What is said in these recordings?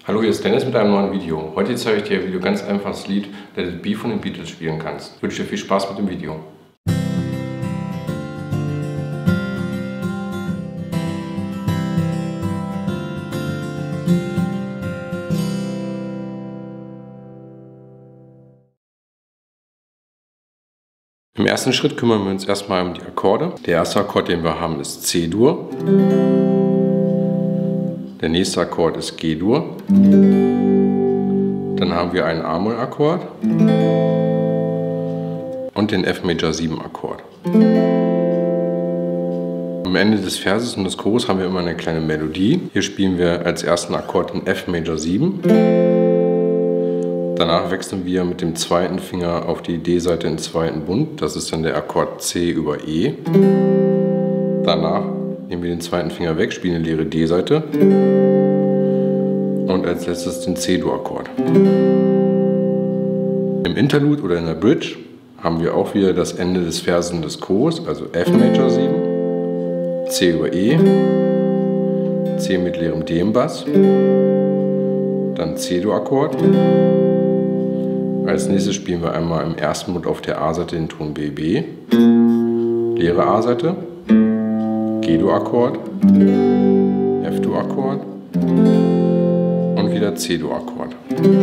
Hallo, hier ist Dennis mit einem neuen Video. Heute zeige ich dir, wie du ganz einfach das Lied Let It Be von den Beatles spielen kannst. Ich wünsche dir viel Spaß mit dem Video. Im ersten Schritt kümmern wir uns erstmal um die Akkorde. Der erste Akkord, den wir haben, ist C-Dur. Der nächste Akkord ist G-Dur. Dann haben wir einen A-Moll-Akkord und den F-Major-7-Akkord. Am Ende des Verses und des Chores haben wir immer eine kleine Melodie. Hier spielen wir als ersten Akkord den F-Major-7. Danach wechseln wir mit dem zweiten Finger auf die D-Seite im zweiten Bund. Das ist dann der Akkord C über E. Danach nehmen wir den zweiten Finger weg, spielen eine leere D-Seite. Und als letztes den C-Dur-Akkord. Im Interlude oder in der Bridge haben wir auch wieder das Ende des Verses und des Chors, also F-Major-7, C über E, C mit leerem D im Bass, dann C-Dur-Akkord. Als nächstes spielen wir einmal im ersten Bund auf der A-Seite den Ton BB, leere A-Seite, G-Dur-Akkord, F-Dur-Akkord und wieder C-Dur-Akkord.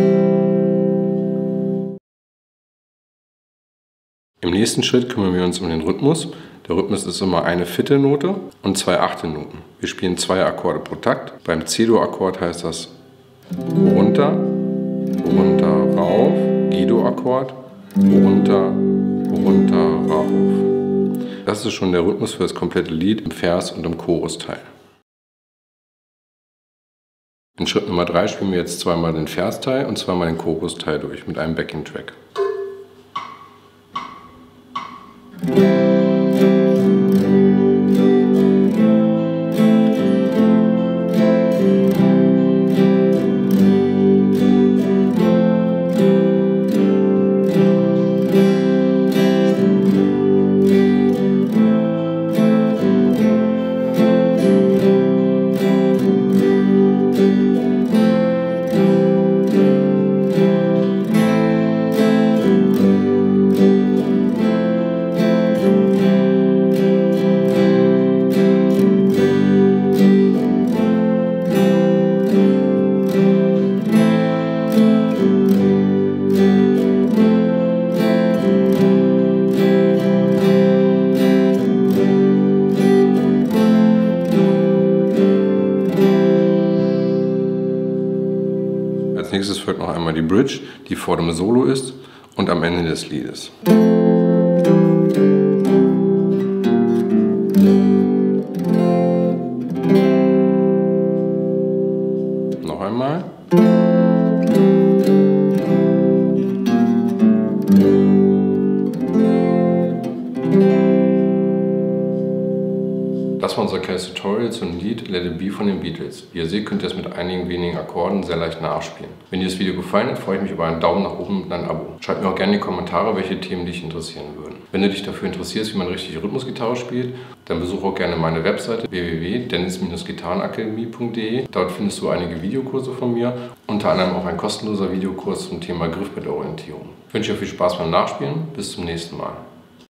Im nächsten Schritt kümmern wir uns um den Rhythmus. Der Rhythmus ist immer eine Viertelnote und zwei Achtelnoten. Wir spielen 2 Akkorde pro Takt. Beim C-Dur-Akkord heißt das runter, runter, rauf, G-Dur-Akkord, runter, runter, rauf. Das ist schon der Rhythmus für das komplette Lied im Vers- und im Chorusteil. In Schritt Nummer 3 spielen wir jetzt zweimal den Versteil und zweimal den Chorusteil durch mit einem Backing-Track. Als nächstes folgt noch einmal die Bridge, die vor dem Solo ist und am Ende des Liedes. Noch einmal. Das war unser kleines Tutorial zum Lied Let It Be von den Beatles. Wie ihr seht, könnt ihr es mit einigen wenigen Akkorden sehr leicht nachspielen. Wenn dir das Video gefallen hat, freue ich mich über einen Daumen nach oben und ein Abo. Schreibt mir auch gerne in die Kommentare, welche Themen dich interessieren würden. Wenn du dich dafür interessierst, wie man richtig Rhythmusgitarre spielt, dann besuche auch gerne meine Webseite www.dennis-gitarrenakademie.de. Dort findest du einige Videokurse von mir, unter anderem auch ein kostenloser Videokurs zum Thema Griffbrettorientierung. Ich wünsche dir viel Spaß beim Nachspielen. Bis zum nächsten Mal.